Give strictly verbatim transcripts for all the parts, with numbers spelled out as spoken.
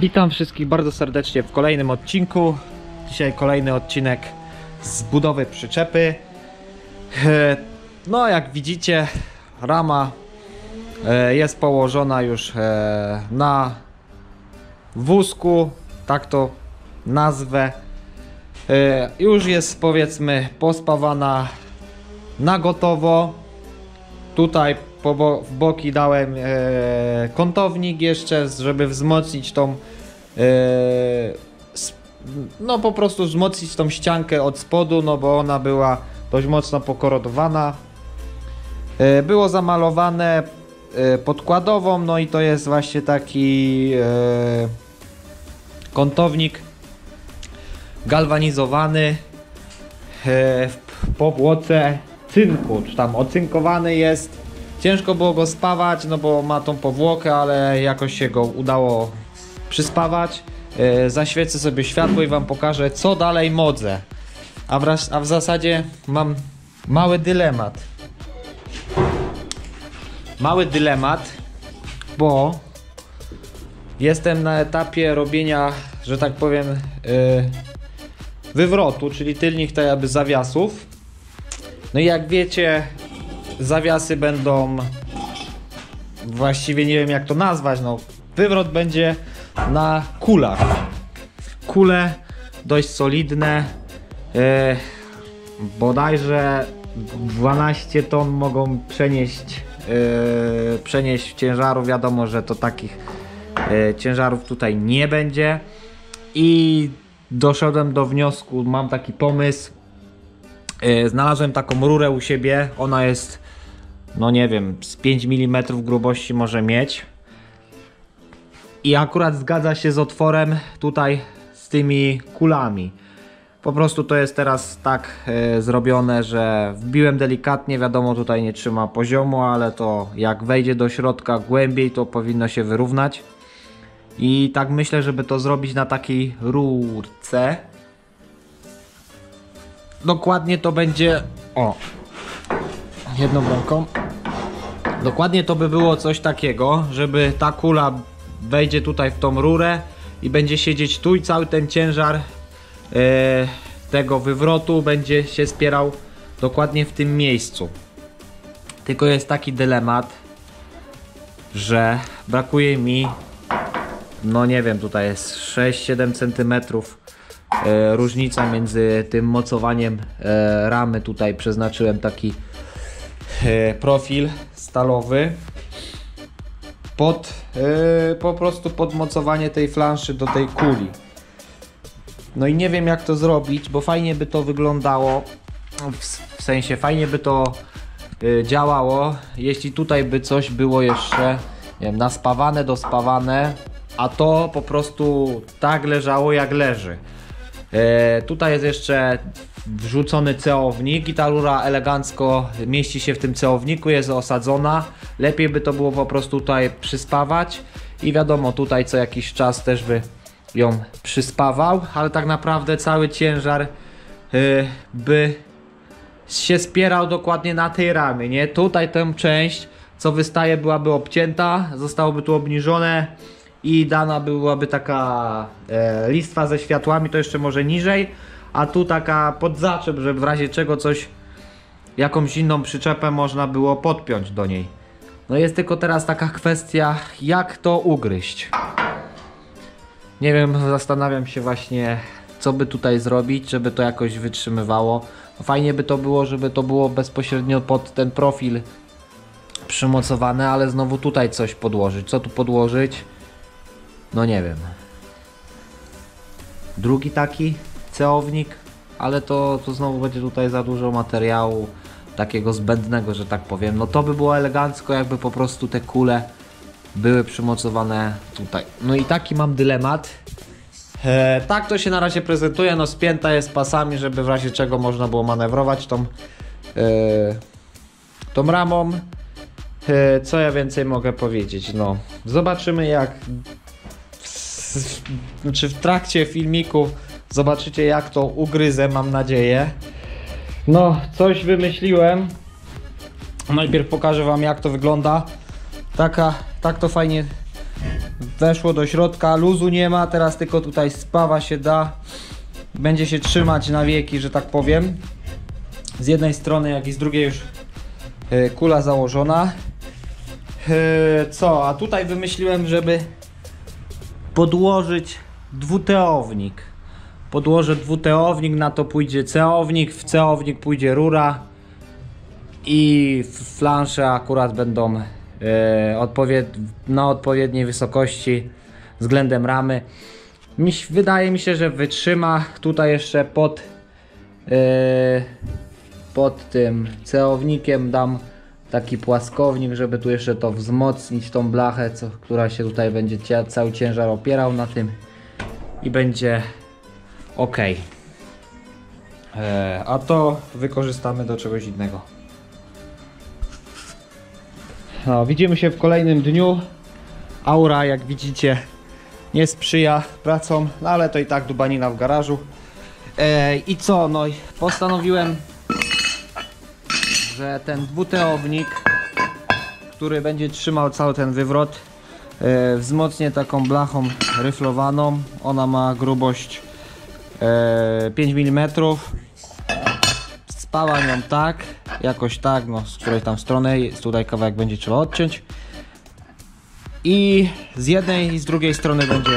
Witam wszystkich bardzo serdecznie w kolejnym odcinku. Dzisiaj kolejny odcinek z budowy przyczepy. No jak widzicie, rama jest położona już na wózku, tak to nazwę. Już jest, powiedzmy, pospawana na gotowo. Tutaj po bo w boki dałem e, kątownik jeszcze, żeby wzmocnić tą e, no po prostu wzmocnić tą ściankę od spodu, no bo ona była dość mocno pokorodowana. E, było zamalowane e, podkładową, no i to jest właśnie taki e, kątownik galwanizowany e, w powłoce cynku, czy tam ocynkowany jest. Ciężko było go spawać, no bo ma tą powłokę, ale jakoś się go udało przyspawać. Yy, zaświecę sobie światło i wam pokażę, co dalej modzę. A w, a w zasadzie mam mały dylemat. Mały dylemat, bo jestem na etapie robienia, że tak powiem, yy, wywrotu, czyli tylnych tak jakby zawiasów. No i jak wiecie, zawiasy będą, właściwie nie wiem jak to nazwać, no wywrot będzie na kulach. Kule dość solidne, yy, bodajże dwanaście ton mogą przenieść, yy, przenieść ciężaru. Wiadomo, że to takich yy, ciężarów tutaj nie będzie i doszedłem do wniosku, mam taki pomysł. Yy, znalazłem taką rurę u siebie, ona jest, no nie wiem, z pięć milimetrów grubości może mieć i akurat zgadza się z otworem tutaj z tymi kulami. Po prostu to jest teraz tak yy, zrobione, że wbiłem delikatnie, wiadomo tutaj nie trzyma poziomu, ale to jak wejdzie do środka głębiej, to powinno się wyrównać. I tak myślę, żeby to zrobić na takiej rurce. Dokładnie to będzie, o, jedną ręką. Dokładnie to by było coś takiego, żeby ta kula wejdzie tutaj w tą rurę i będzie siedzieć tu i cały ten ciężar yy, tego wywrotu będzie się spierał dokładnie w tym miejscu. Tylko jest taki dylemat, że brakuje mi, no nie wiem, tutaj jest sześć siedem centymetrów e, różnica między tym mocowaniem e, ramy. Tutaj przeznaczyłem taki e, profil stalowy pod e, po prostu pod mocowanie tej flanszy do tej kuli. No i nie wiem jak to zrobić, bo fajnie by to wyglądało, w, w sensie fajnie by to e, działało, jeśli tutaj by coś było jeszcze, nie wiem, naspawane, dospawane, a to po prostu tak leżało jak leży. E, tutaj jest jeszcze wrzucony ceownik i ta rura elegancko mieści się w tym ceowniku, jest osadzona. Lepiej by to było po prostu tutaj przyspawać i wiadomo, tutaj co jakiś czas też by ją przyspawał, ale tak naprawdę cały ciężar e, by się spierał dokładnie na tej ramie, nie? Tutaj tę część co wystaje byłaby obcięta, zostałoby tu obniżone i dana byłaby taka e, listwa ze światłami, to jeszcze może niżej, a tu taka pod zaczep, żeby w razie czego coś, jakąś inną przyczepę można było podpiąć do niej. No jest tylko teraz taka kwestia, jak to ugryźć. Nie wiem, zastanawiam się właśnie, co by tutaj zrobić, żeby to jakoś wytrzymywało. Fajnie by to było, żeby to było bezpośrednio pod ten profil przymocowane, ale znowu tutaj coś podłożyć. Co tu podłożyć? No nie wiem. Drugi taki ceownik, ale to, to znowu będzie tutaj za dużo materiału takiego zbędnego, że tak powiem. No to by było elegancko, jakby po prostu te kule były przymocowane tutaj. No i taki mam dylemat. E, tak to się na razie prezentuje. No spięta jest pasami, żeby w razie czego można było manewrować tą, e, tą ramą. E, co ja więcej mogę powiedzieć? No zobaczymy jak czy w trakcie filmiku zobaczycie jak to ugryzę, mam nadzieję. No coś wymyśliłem. Najpierw pokażę wam jak to wygląda. Taka, tak to fajnie weszło do środka, luzu nie ma, teraz tylko tutaj spawa się da. Będzie się trzymać na wieki, że tak powiem. Z jednej strony, jak i z drugiej już yy, kula założona. Yy, co? A tutaj wymyśliłem, żeby podłożyć dwuteownik. Podłożę dwuteownik, na to pójdzie ceownik, w ceownik pójdzie rura i flansze akurat będą yy, odpowied na odpowiedniej wysokości względem ramy. Mi, wydaje mi się, że wytrzyma. Tutaj jeszcze pod yy, pod tym ceownikiem dam taki płaskownik, żeby tu jeszcze to wzmocnić, tą blachę, co, która się tutaj będzie cia, cały ciężar opierał na tym i będzie ok. Eee, a to wykorzystamy do czegoś innego. No, widzimy się w kolejnym dniu. Aura, jak widzicie, nie sprzyja pracom, no ale to i tak dubanina w garażu. Eee, I co? No i postanowiłem, że ten dwuteownik, który będzie trzymał cały ten wywrot, e, wzmocnię taką blachą ryflowaną. Ona ma grubość e, pięć milimetrów. Spałam ją tak, jakoś tak, no z której tam strony, tutaj kawałek będzie trzeba odciąć. I z jednej i z drugiej strony będzie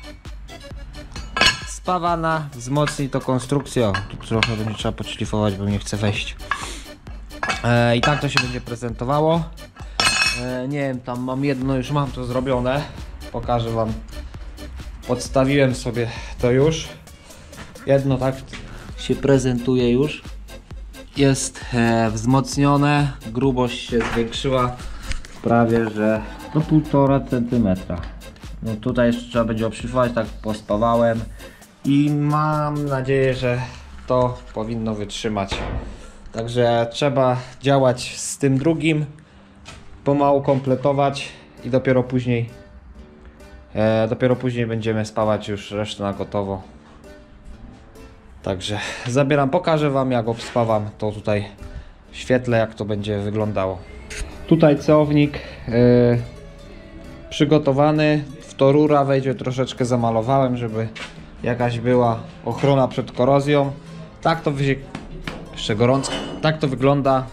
spawana, wzmocni to konstrukcję. O, tu trochę będzie trzeba podszlifować, bo nie chce wejść. E, I tak to się będzie prezentowało. E, nie wiem, tam mam jedno, już mam to zrobione. Pokażę wam. Podstawiłem sobie to już. Jedno tak się prezentuje już. Jest e, wzmocnione. Grubość się zwiększyła prawie, że do półtora centymetra. No tutaj jeszcze trzeba będzie obszlifować, tak pospawałem. I mam nadzieję, że to powinno wytrzymać. Także trzeba działać z tym drugim, pomału kompletować i dopiero później e, dopiero później będziemy spawać już resztę na gotowo. Także zabieram, pokażę wam, jak obspawam to tutaj w świetle, jak to będzie wyglądało. Tutaj ceownik e, przygotowany, w to rura wejdzie, troszeczkę zamalowałem, żeby jakaś była ochrona przed korozją. Tak to wyjdzie. Jeszcze gorąco. Tak to wygląda.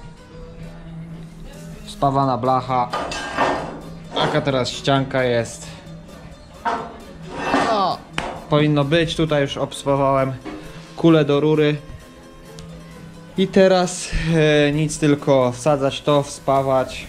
Spawana blacha. Taka teraz ścianka jest. No, powinno być. Tutaj już obspawałem kulę do rury. I teraz e, nic, tylko wsadzać to, wspawać.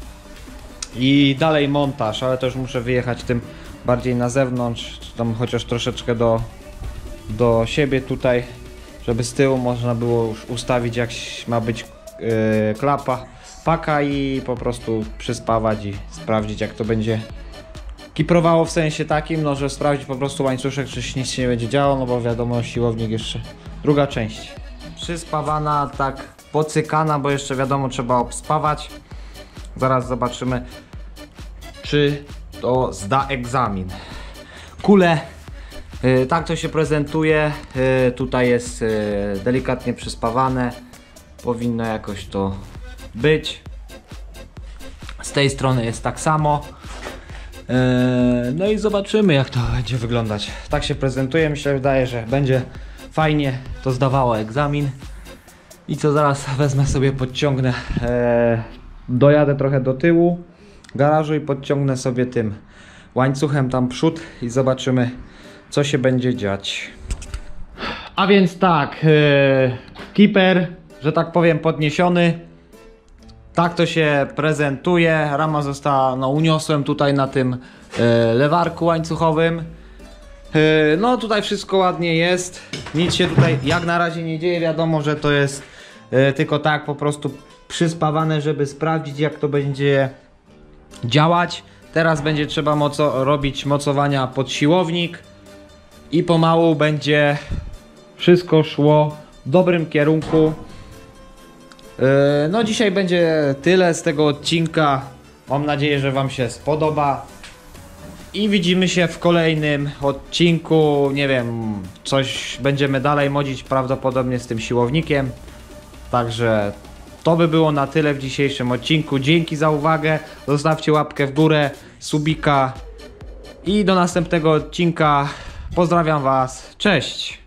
I dalej montaż, ale to już muszę wyjechać tym bardziej na zewnątrz. Tam chociaż troszeczkę do, do siebie tutaj, żeby z tyłu można było już ustawić, jak ma być yy, klapa, paka i po prostu przyspawać i sprawdzić, jak to będzie kiprowało, w sensie takim, no że sprawdzić po prostu łańcuszek, czy nic się nie będzie działo, no bo wiadomo, siłownik jeszcze druga część. Przyspawana, tak pocykana, bo jeszcze wiadomo, trzeba obspawać. Zaraz zobaczymy, czy to zda egzamin. Kule, yy, tak to się prezentuje. Yy, tutaj jest yy, delikatnie przyspawane. Powinno jakoś to być. Z tej strony jest tak samo. Yy, no i zobaczymy, jak to będzie wyglądać. Tak się prezentuje. Mi się wydaje, że będzie fajnie to zdawało egzamin. I co, zaraz wezmę sobie, podciągnę, yy, dojadę trochę do tyłu garażu i podciągnę sobie tym łańcuchem tam przód i zobaczymy, co się będzie dziać. A więc tak, yy, keeper, że tak powiem, podniesiony. Tak to się prezentuje. Rama została, no uniosłem tutaj na tym yy, lewarku łańcuchowym. Yy, no tutaj wszystko ładnie jest. Nic się tutaj jak na razie nie dzieje. Wiadomo, że to jest yy, tylko tak po prostu przyspawane, żeby sprawdzić, jak to będzie działać. Teraz będzie trzeba moco robić mocowania pod siłownik i pomału będzie wszystko szło w dobrym kierunku. Yy, no dzisiaj będzie tyle z tego odcinka. Mam nadzieję, że wam się spodoba. I widzimy się w kolejnym odcinku. Nie wiem, coś będziemy dalej modzić prawdopodobnie z tym siłownikiem. Także to by było na tyle w dzisiejszym odcinku. Dzięki za uwagę. Zostawcie łapkę w górę, subika i do następnego odcinka. Pozdrawiam Was, cześć!